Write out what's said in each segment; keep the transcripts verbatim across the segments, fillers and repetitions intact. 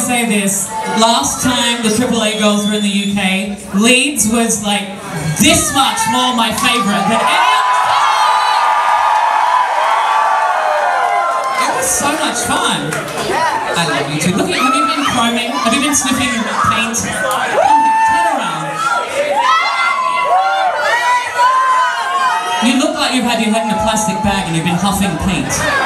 to say this. Last time the Triple A girls were in the U K, Leeds was like this much more my favourite than any other time. It was so much fun. I love you too. Look at, have you been combing? Have you been sniffing paint? Turn around. You look like you've had your head in a plastic bag and you've been huffing paint.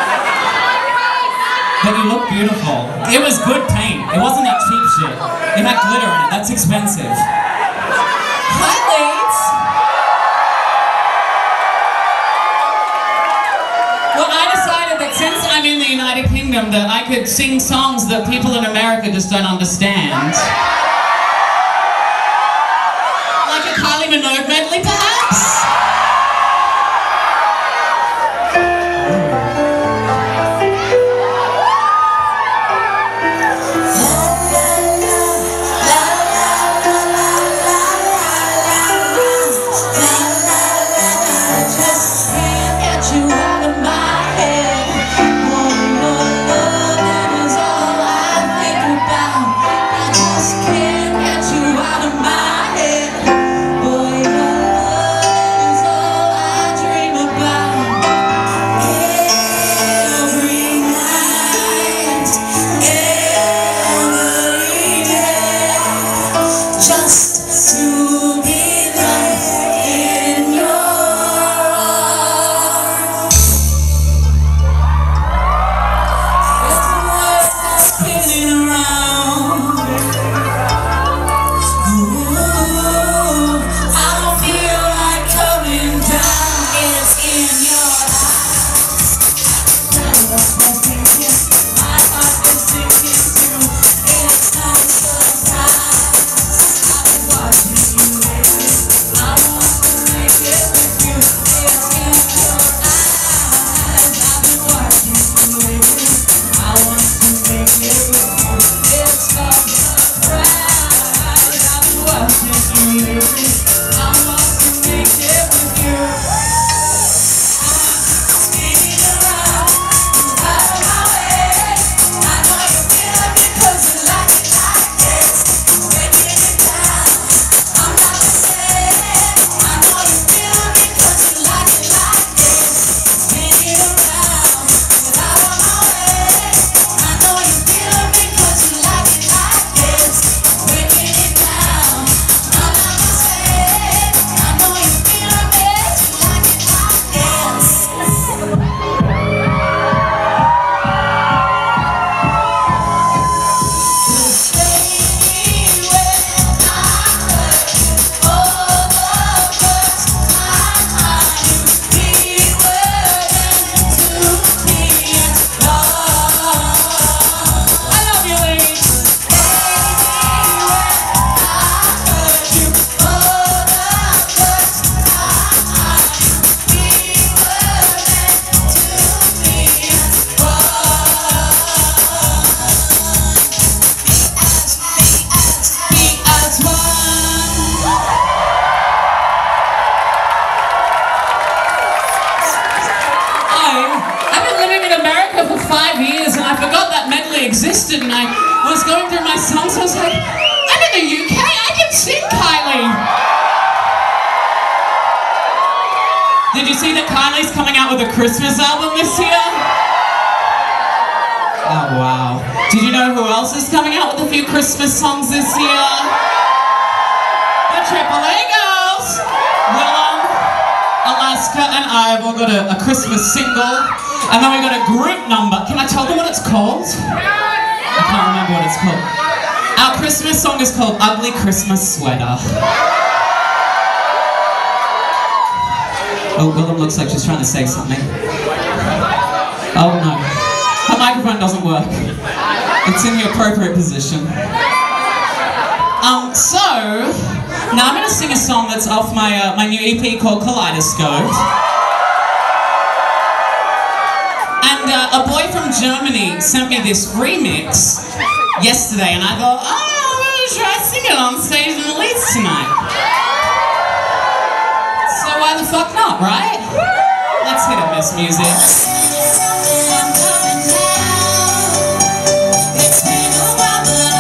But you look beautiful. It was good paint. It wasn't that cheap shit. It had glitter in it. That's expensive. Hi, Leeds. Well, I decided that since I'm in the United Kingdom that I could sing songs that people in America just don't understand. Like a Kylie Minogue medley, perhaps? Existed, and I was going through my songs, I was like, I'm in the U K, I can sing Kylie! Did you see that Kylie's coming out with a Christmas album this year? Oh wow. Did you know who else is coming out with a few Christmas songs this year? The Triple A girls! Willam, Alaska, and I have all got a, a Christmas single, and then we got a group number. Can I tell them what it's called? I can't remember what it's called. Our Christmas song is called Ugly Christmas Sweater. Oh, Willam looks like she's trying to say something. Oh no. Her microphone doesn't work. It's in the appropriate position. Um, so, now I'm going to sing a song that's off my, uh, my new E P called Kaleidoscope. And uh, a boy from Germany sent me this remix yesterday, and I thought, oh, I'm going to try singing it on stage in the Leeds tonight. So why the fuck not, right? Let's hit it, Miss Music.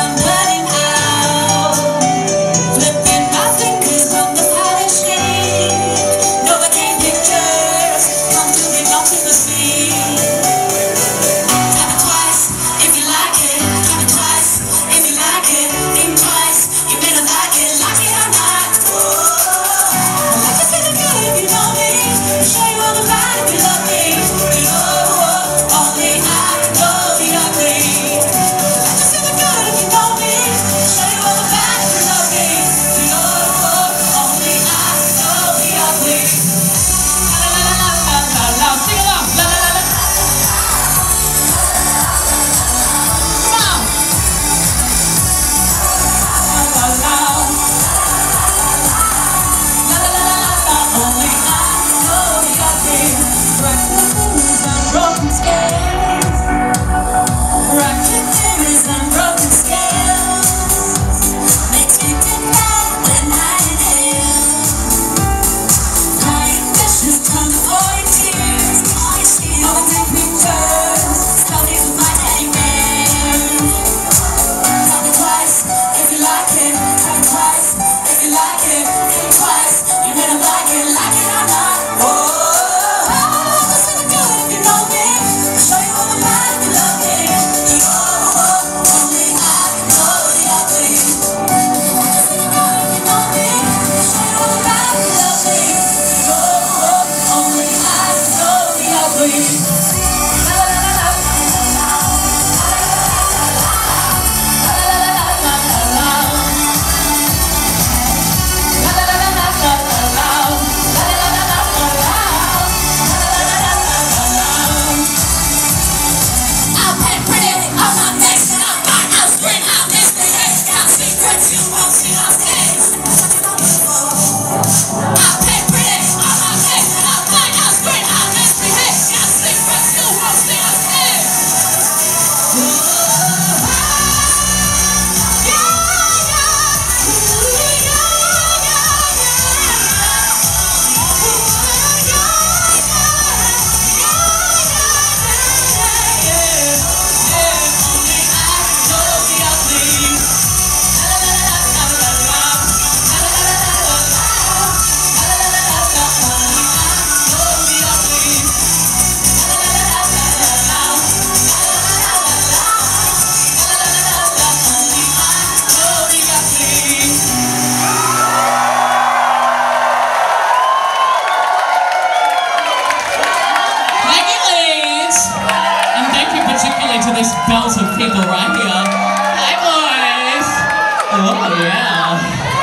people right here. Hi, boys. Oh, yeah.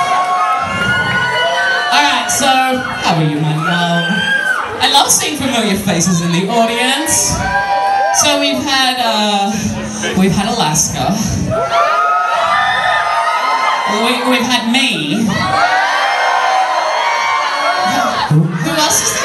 Alright, so, how are you, my love? I love seeing familiar faces in the audience. So we've had, uh, we've had Alaska. We, we've had me. Who else is there?